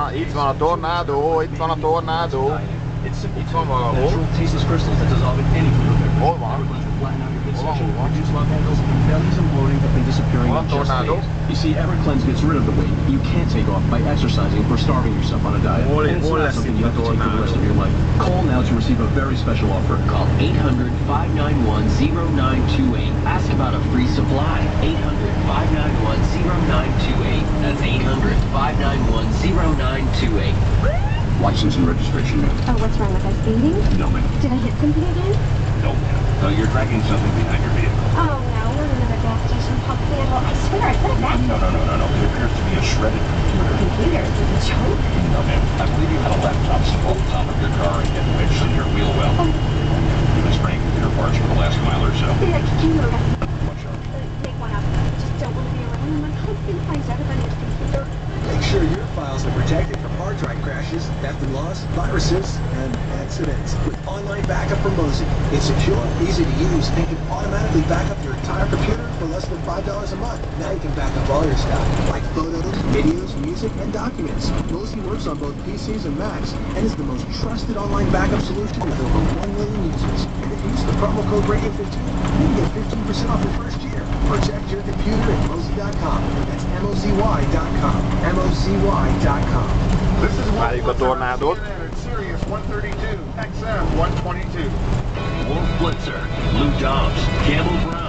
Itt van a tornádó, itt van a tornádó. Itt van valahol. Hol van? Hol van tornádó? You see, EverCleanse gets rid of the weight you can't take off by exercising or starving yourself on a diet. And it's not something you have to take for the rest of your life. Call now to receive a very special offer. Call 800-591-0928. Ask about a free supply. 800-591-0928. That's 800-591-0928. License and registration, ma'am. Oh, what's wrong with us? Speeding? No, ma'am. Did I hit something again? No, ma'am. You're dragging something behind your vehicle. Oh, no, we're in another gas station pump sandal. I swear I put it back. No. It appears to be a shredded computer. Computer? Is it a joke? No, ma'am. I believe you had a laptop on top of your car and get wedged in your wheel well. Oh. You've been spraying computer parts for the last mile or so. Can you load up? What charge? Take one up. I just don't want to be around when my husband finds out about his computer. Make sure your files are protected from hard drive crashes, theft and loss, viruses, and accidents with online backup from Mozy. It's secure, easy to use, and can automatically back up your entire computer for less than $5 a month. Now you can back up all your stuff, like photos, videos, music, and documents. Mozy works on both PCs and Macs, and is the most trusted online backup solution with over 1 million users. And if you use the promo code Radio15, you can get 15% off your first year. Protect your computer at Mozy.com. That's MOZY.com. MOZY.com. This is Várjuk a tornádót. Sirius 132, XM 122. Wolf Blitzer, Lou Dobbs, Campbell Brown.